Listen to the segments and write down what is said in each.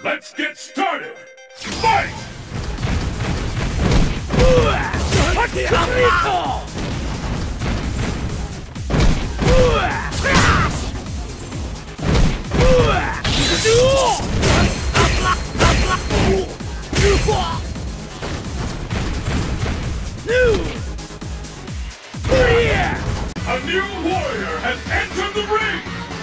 Let's get started! Fight! A new warrior has entered the ring!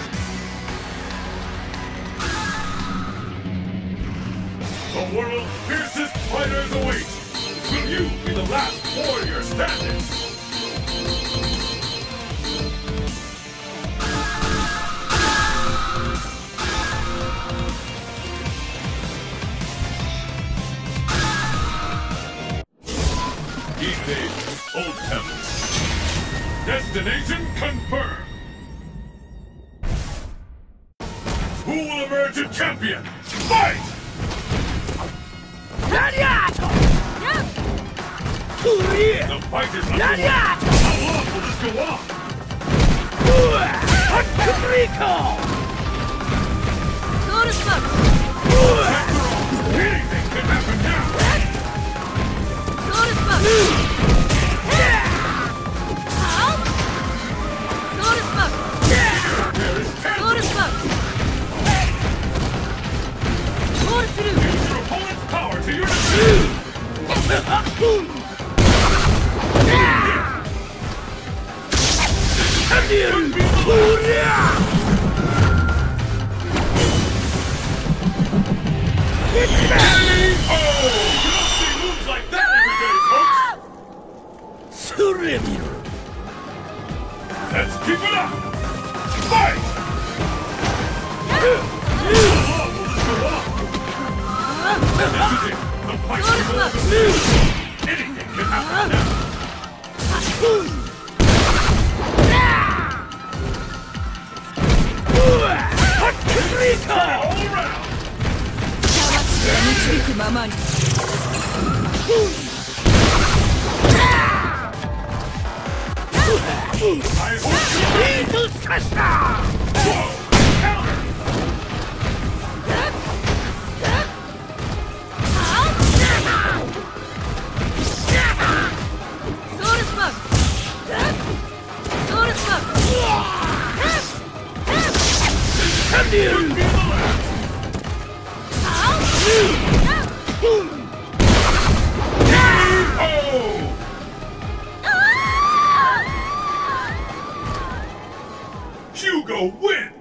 The world's fiercest fighters await! Will you be the last warrior standing? East Old Temple. Destination confirmed! Who will emerge a champion? Fight! The fight is underway! How long will this go on? Anything can happen now! Use your opponent's power to your advantage! Moves like that every day, folks! Let's keep it up! Fight! How long will this go on? This is it! The fight is over! Anything can happen now! All around! I hope you're ready! Whoa! Counter! Could be the last! Hugo wins!